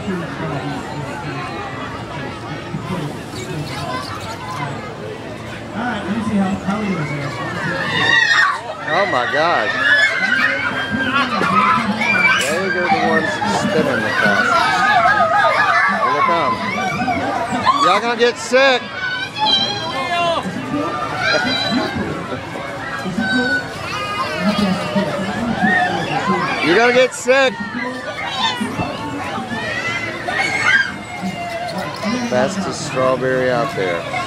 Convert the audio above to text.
Alright, let me see how he was there. Oh my gosh. There go the ones spinning the fast. Here they come. Y'all gonna get sick. You're gonna get sick. Fastest strawberry out there.